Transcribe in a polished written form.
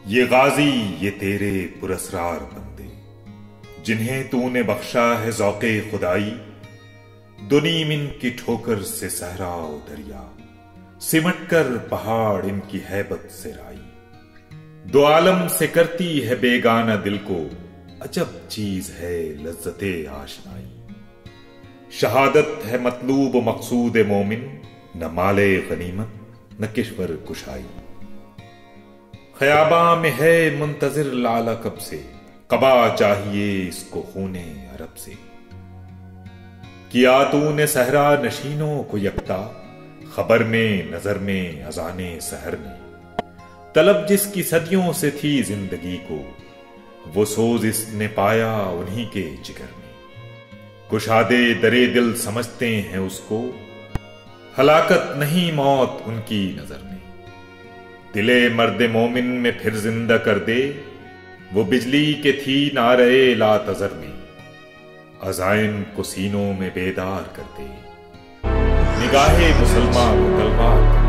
ये गाजी ये तेरे पुरस्रार बंदे, जिन्हें तूने बख्शा है ज़ौक़े खुदाई। दुनीम इनकी ठोकर से सहरा दरिया, सिमट कर पहाड़ इनकी हैबत से राई। दो आलम से करती है बेगाना दिल को, अजब चीज है लज्जते आशनाई। शहादत है मतलूब मकसूद मोमिन, न माले गनीमत न किश्वर कुशाई। ख़याबा में है मुंतजिर लाला कब से, कबा चाहिए इसको खूने अरब से। किया तूने सहरा नशीनों को यकता, खबर में नजर में अजाने सहर में। तलब जिसकी सदियों से थी जिंदगी को, वो सोज इसने पाया उन्हीं के जिगर में। कुशादे दरे दिल समझते हैं उसको, हलाकत नहीं मौत उनकी नजर में। दिले मर्दे मोमिन में फिर जिंदा कर दे, वो बिजली के थी नारे ला तजर में। अजाइम को सीनों में बेदार कर दे, निगाहे मुसलमान को तलवार कर दे।